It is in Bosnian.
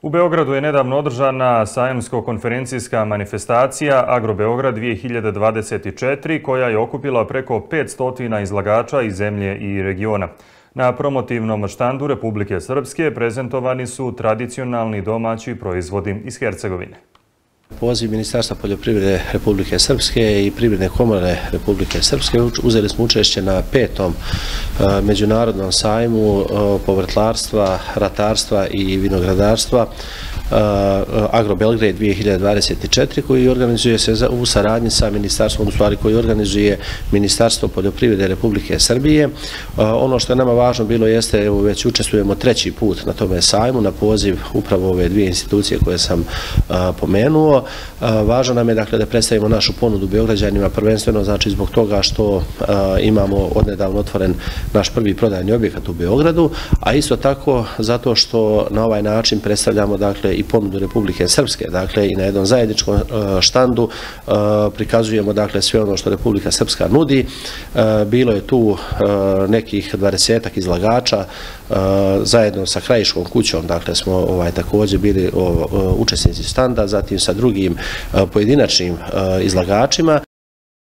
U Beogradu je nedavno održana sajamsko-konferencijska manifestacija Agrobeograd 2024 koja je okupila preko 500 izlagača iz zemlje i regiona. Na promotivnom štandu Republike Srpske prezentovani su tradicionalni domaći proizvodi iz Hercegovine. Poziv Ministarstva poljoprivrede Republike Srpske i Privredne komore Republike Srpske uzeli smo učešće na 5. međunarodnom sajmu povrtlarstva, ratarstva i vinogradarstva Agrobeograd 2024 koji organizuje se u saradnji sa ministarstvom, u stvari koji organizuje Ministarstvo poljoprivrede Republike Srbije. Ono što je nama važno bilo jeste, evo već učestvujemo 3. put na tome sajmu na poziv upravo ove dvije institucije koje sam pomenuo. Važno nam je dakle da predstavimo našu ponudu Beograđanima, prvenstveno znači zbog toga što imamo odnedavno otvoren naš prvi prodajni objekat u Beogradu, a isto tako zato što na ovaj način predstavljamo dakle i ponudu Republike Srpske, dakle i na jednom zajedničkom štandu prikazujemo dakle sve ono što Republika Srpska nudi. Bilo je tu nekih 20-ak izlagača zajedno sa Krajiškom kućom, dakle smo također bili učesnici štanda, zatim sa drugim pojedinačnim izlagačima.